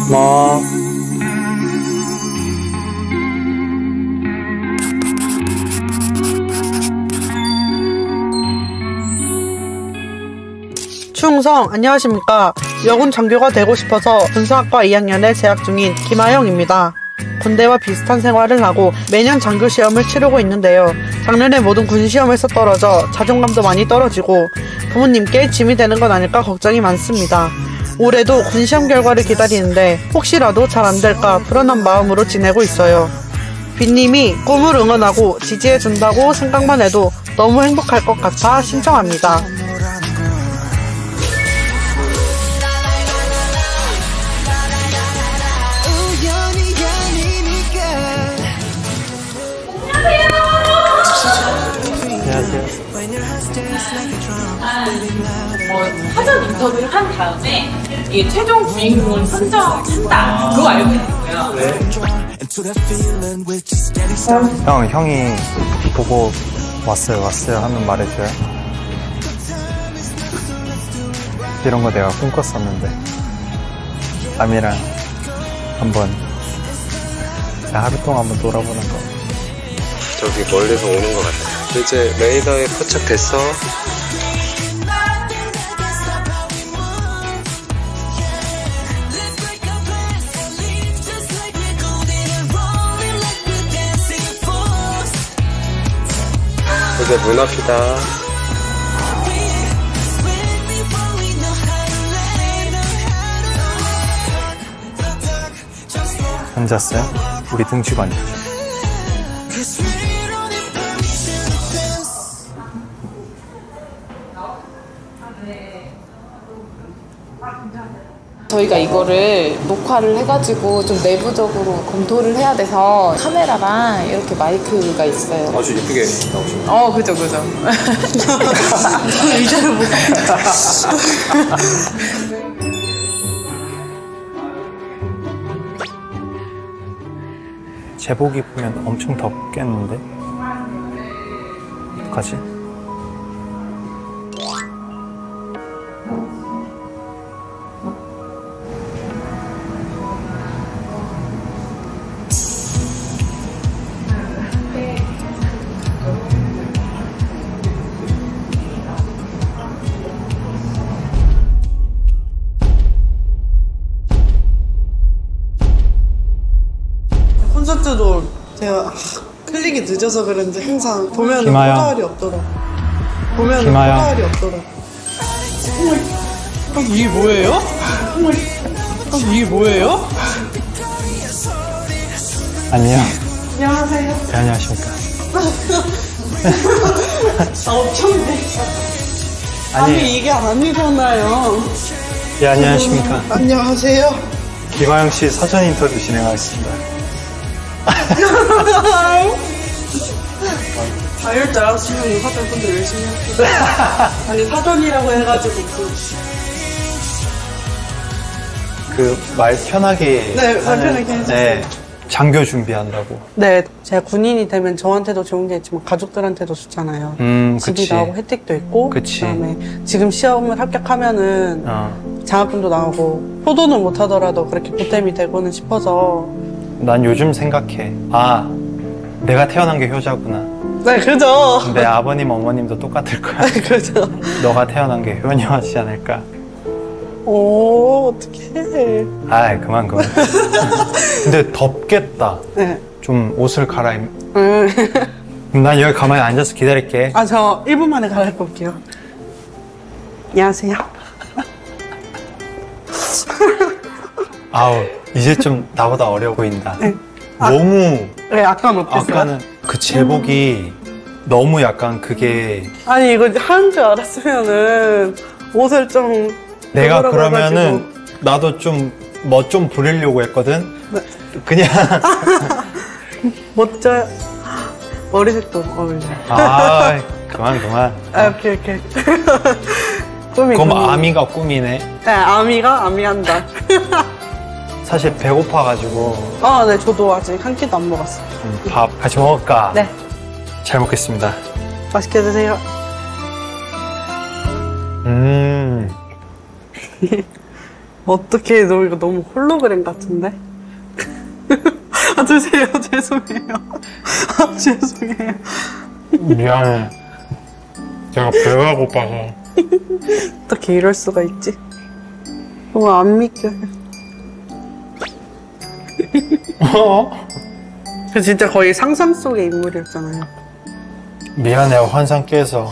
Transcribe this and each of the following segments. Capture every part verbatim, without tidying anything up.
뭐 충성, 안녕하십니까. 여군 장교가 되고 싶어서 군사학과 이 학년에 재학 중인 김하영입니다. 군대와 비슷한 생활을 하고 매년 장교 시험을 치르고 있는데요. 작년에 모든 군 시험에서 떨어져 자존감도 많이 떨어지고 부모님께 짐이 되는 건 아닐까 걱정이 많습니다. 올해도 군 시험 결과를 기다리는데 혹시라도 잘 안 될까 불안한 마음으로 지내고 있어요. 빈님이 꿈을 응원하고 지지해준다고 생각만 해도 너무 행복할 것 같아 신청합니다. 어, 사전 인터뷰를 한 다음에 이 최종 주인공을 선정한다. 그거 알고 있고요. 네. 형, 형이 보고 왔어요, 왔어요 하면 말해줘요. 이런 거 내가 꿈꿨었는데 남이랑 한번 하루 동안 한번 놀아보는 거. 저기 멀리서 오는 것 같아. 이제 레이더에 포착됐어. 이제 문 앞이다. 앉았어요? 우리 등치고 앉았죠. 저희가 이거를 녹화를 해가지고 좀 내부적으로 검토를 해야 돼서 카메라랑 이렇게 마이크가 있어요. 아주 예쁘게 나오시네. 어, 그죠, 그죠. 이제는 못 봤다. 제복이 보면 엄청 덥겠는데? 어떡하지? 콘서트도 제가 클릭이 늦어서 그런지 항상 보면은 김하영. 포괄이 없더라. 보면은 김하영. 포괄이 없더라. 어, 이게 뭐예요? 어, 이게 뭐예요? 안녕. 안녕하세요. 네, 안녕하십니까. 아, 엄청 돼. 아니, 아니 이게 아니잖아요. 예, 안녕하십니까. 안녕하세요. 김하영 씨 사전 인터뷰 진행하겠습니다. 자율 줄 알았으면 사전분들 열심히 했죠. 아니 사전이라고 해가지고 그 그 말 편하게. 네, 말 하는- 편하게 해주세요. 네, 장교 준비한다고. 네, 제가 군인이 되면 저한테도 좋은 게 있지만 가족들한테도 좋잖아요. 음, 집이 그치. 나오고 혜택도 있고, 그치. 그다음에 지금 시험을 합격하면은 어. 장학금도 나오고 효도는 못하더라도 그렇게 보탬이 되고는 싶어서. 난 요즘 생각해. 아, 내가 태어난 게 효자구나. 네, 그죠. 내 아버님, 어머님도 똑같을 거야. 네, 그죠. 너가 태어난 게 효녀하지 않을까. 오, 어떡해. 아이, 그만, 그만. 근데 덥겠다. 네. 좀 옷을 갈아입. 음. 그럼 난 여기 가만히 앉아서 기다릴게. 아, 저 일 분 만에 갈아입고 올게요. 안녕하세요. 아우, 이제 좀 나보다 어려 보인다. 네. 아, 너무. 네, 아까는 어땠어요? 아까는 그 제복이 너무 약간 그게. 아니, 이거 하는 줄 알았으면은 옷을 좀. 내가 그거라고 그러면은 해가지고. 나도 좀 뭐 좀 부리려고 했거든. 네. 그냥. 멋져요. 머리색도 어울려. 아, 그만 그만. 아, 오케이, 오케이. 꿈이 그럼 꿈이. 아미가 꿈이네. 네, 아미가 아미한다. 사실 배고파가지고 아, 네, 저도 아직 한 끼도 안 먹었어요. 좀 밥 같이 먹을까? 네, 잘 먹겠습니다. 맛있게 드세요. 음. 어떻게 너 이거 너무 홀로그램 같은데? 아 드세요. 죄송해요. 아 죄송해요. 미안해. 제가 배가 고파서. 어떻게 이럴 수가 있지? 너무 안 믿겨요. 어? 그 진짜 거의 상상 속의 인물이었잖아요. 미안해, 환상 깨서.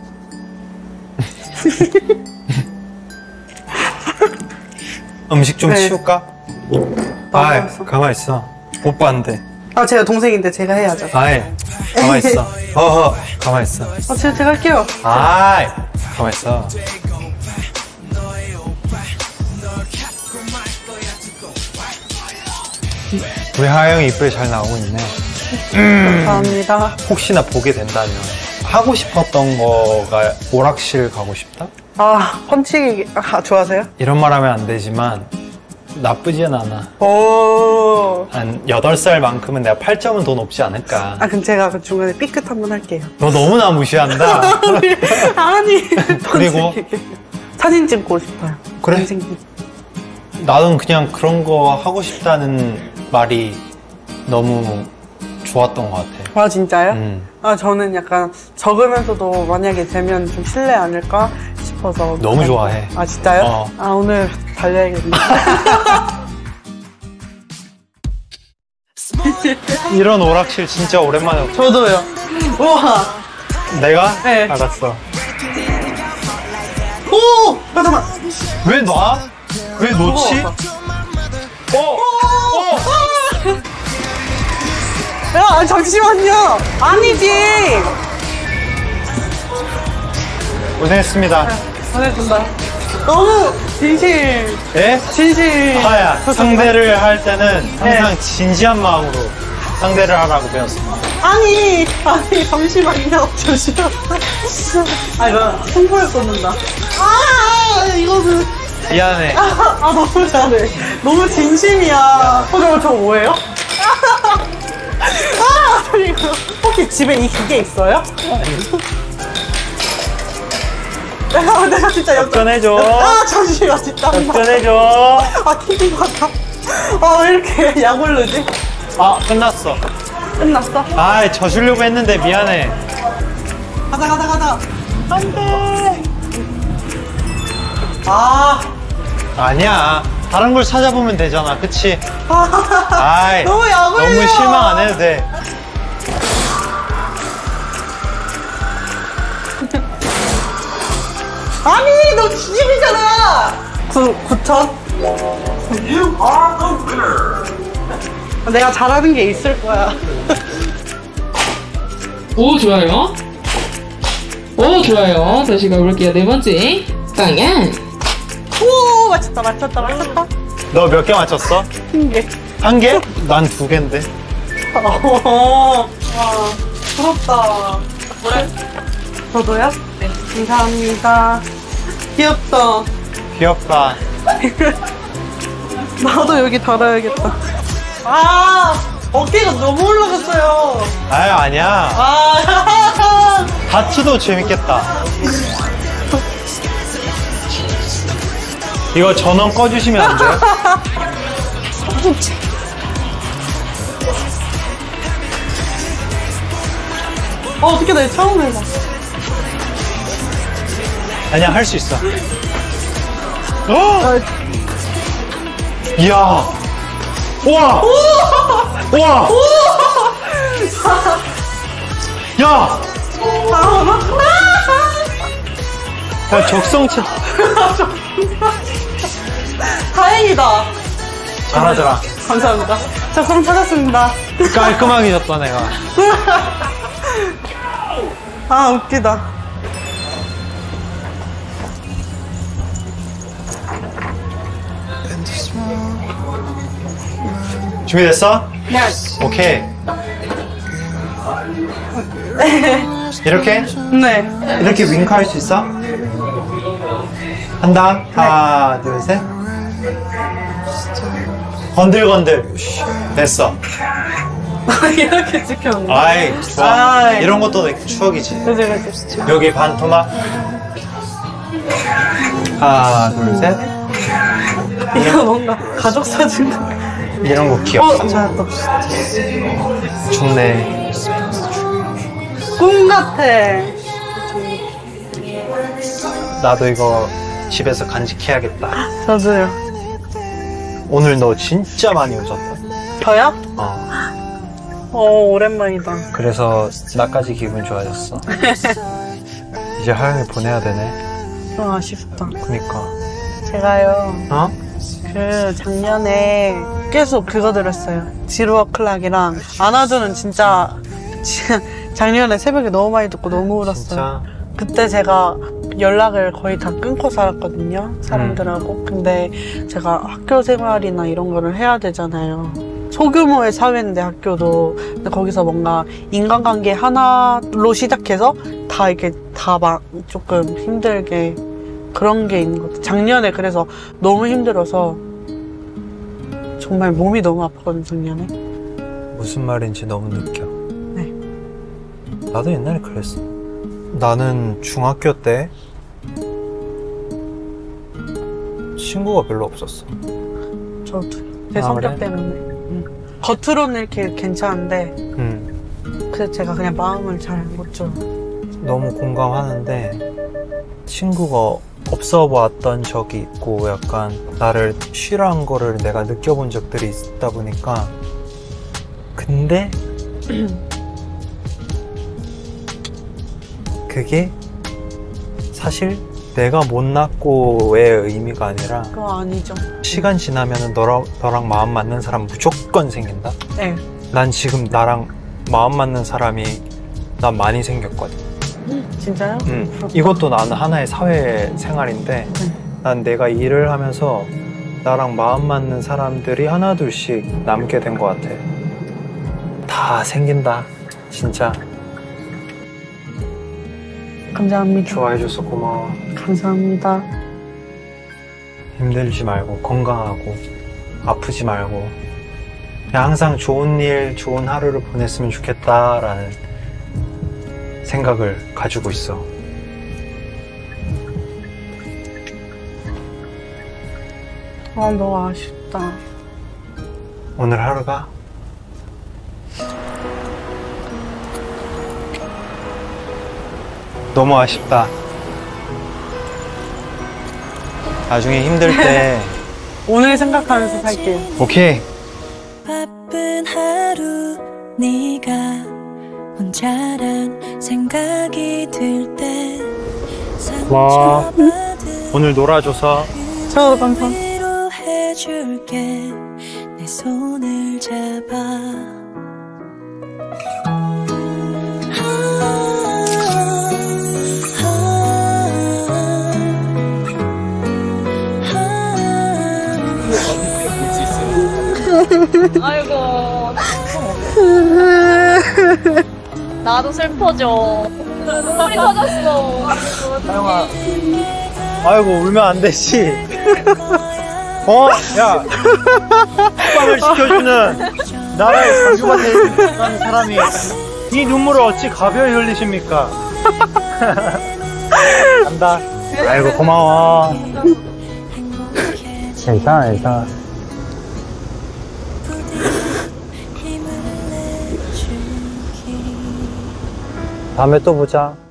음식 좀 네. 치울까? 아이, 가만 있어. 오빠인데. 아 제가 동생인데 제가 해야죠. 아이, 가만 있어. 어허, 가만 있어. 아 제가 제가 할게요. 아이, 가만 있어. 우리 하영이 이쁘게 잘 나오고 있네. 감사합니다. 혹시나 보게 된다면 하고 싶었던 거가 오락실 가고 싶다? 아 펀치기 아, 좋아하세요? 이런 말 하면 안 되지만 나쁘진 않아. 오. 한 여덟 살만큼은 내가 팔 점은 더 높지 않을까. 아 그럼 제가 그 중간에 삐끗 한번 할게요. 너 너무나 무시한다. 아니. 그리고? 사진 찍고 싶어요. 그래? 동생님. 나는 그냥 그런 거 하고 싶다는 말이 너무 좋았던 것 같아. 아 진짜요? 음. 아 저는 약간 적으면서도 만약에 되면 좀 실례 아닐까 싶어서. 너무 좋아해. 아 진짜요? 어. 아 오늘 달려야겠네. 이런 오락실 진짜 오랜만에 왔어. 저도요. 우와. 내가? 네. 알았어. 오! 잠깐만. 왜 놔? 왜 놓지? 무거워서. 어! 어! 야 잠시만요. 아니지. 고생했습니다. 보내준다. 너무 진실. 예? 진실. 하야, 상대를 할 때는 항상 네. 진지한 마음으로 상대를 하라고 배웠습니다. 아니, 아니, 잠시만요. 잠시만. 아, 이거 홍보를 꽂는다. 아, 이거는. 미안해. 아, 아, 너무 잘해. 너무 진심이야. 어, 저거, 저거 뭐예요? 아, 저 이거. 혹시 집에 이 기계 있어요? 내가, 내가 진짜 역 접근해줘. 아, 잠시만, 진짜. 접근해줘. 아, 키팅 받아. 아, 왜 이렇게 약 오르지? 아, 끝났어. 끝났어? 아, 져주려고 했는데 미안해. 가자, 가자, 가자. 안 돼. 아. 아니야. 다른 걸 찾아보면 되잖아. 그치? 아. 아이, 너무 약 올려. 너무 실망 안 해도 돼. 아니, 너 지집이잖아. 구, 구천? 내가 잘하는 게 있을 거야. 오 좋아요. 오 좋아요. 다시 가볼게요. 네 번째 방향. 오, 맞췄다, 맞췄다, 맞췄다. 너 몇 개 맞췄어? 한 개. 한 개? 난 두 개인데. 어, 와, 부럽다. 그래? 저도요? 네. 감사합니다. 귀엽다. 귀엽다. 나도 여기 달아야겠다. 아, 어깨가 너무 올라갔어요. 아유, 아니야. 아, 다트도 재밌겠다. 이거 전원 꺼주시면 안 돼요? 어, 어떻게 나 처음 해봐. 아니야, 할 수 있어. 어! 아, 이야. 우와! 우와! 야! 야, 적성체. 다행이다. 잘하더라. 감사합니다. 적성 찾았습니다. 깔끔하게 졌다, 내가. 아, 웃기다. 준비됐어? 네. 오케이. 이렇게? 네. 이렇게 윙크 할 수 있어? 한다. 하나, 둘, 셋. 건들건들. 됐어. 이렇게 찍혔네. 아이, 좋아. 아이. 이런 것도 추억이지. 그치, 그치. 여기 반토막. 하나, 둘, 셋. 이거 뭔가 가족 사진 같아. 이런 거 귀엽다. 어, 잘했다. 좋네. 꿈 같아. 나도 이거 집에서 간직해야겠다. 저도요. 오늘 너 진짜 많이 웃었다. 저요? 어. 어, 오랜만이다. 그래서 나까지 기분 좋아졌어. 이제 하영이 보내야 되네. 좀 아쉽다. 그니까. 제가요, 어? 그 작년에 계속 그거 들었어요. 지루어 클락이랑 안아주는 진짜 작년에 새벽에 너무 많이 듣고 너무 울었어요. 진짜? 그때 제가 연락을 거의 다 끊고 살았거든요, 사람들하고. 음. 근데 제가 학교 생활이나 이런 거를 해야 되잖아요. 소규모의 사회인데 학교도. 근데 거기서 뭔가 인간관계 하나로 시작해서 다 이렇게 다 막 조금 힘들게 그런 게 있는 것 같아요. 작년에 그래서 너무 힘들어서 정말 몸이 너무 아팠거든요, 작년에. 무슨 말인지 너무 느껴. 네. 나도 옛날에 그랬어. 나는 중학교 때 친구가 별로 없었어. 저도. 제 아, 성격 그래? 때문에. 응. 겉으로는 이렇게 괜찮은데 응. 그래서 제가 그냥 마음을 잘 못 줘요. 너무 공감하는데 친구가 없어 보았던 적이 있고 약간 나를 싫어한 거를 내가 느껴본 적들이 있다 보니까 근데 그게 사실 내가 못났고의 의미가 아니라 그거 아니죠. 시간 지나면 너랑, 너랑 마음 맞는 사람 무조건 생긴다? 네. 난 지금 나랑 마음 맞는 사람이 난 많이 생겼거든. 진짜요? 음, 부럽다. 이것도 나는 하나의 사회생활인데 네. 난 내가 일을 하면서 나랑 마음 맞는 사람들이 하나둘씩 남게 된 것 같아. 다 생긴다 진짜. 감사합니다. 좋아해줘서 고마워. 감사합니다. 힘들지 말고 건강하고 아프지 말고 그냥 항상 좋은 일 좋은 하루를 보냈으면 좋겠다라는 생각을 가지고 있어. 아, 너무 아쉽다. 오늘 하루가 너무 아쉽다. 나중에 힘들 때 오늘 생각하면서 살게요. 오케이. 바쁜 하루 네가 혼자란 생각이 들 때 고마워. 오늘 놀아줘서. 저도 감사합니다. 위로해줄게 내 손을 잡아 아이고 나도 슬퍼져. 눈물이 터졌어. 하영아, 아이고 울면 안 되지. 어? 야, 식빵을 지켜주는 나라의 장교가 되는 사람이 이 눈물을 어찌 가벼이 흘리십니까? 간다. 아이고 고마워. 괜찮아 괜찮아. 다음에 또 보자.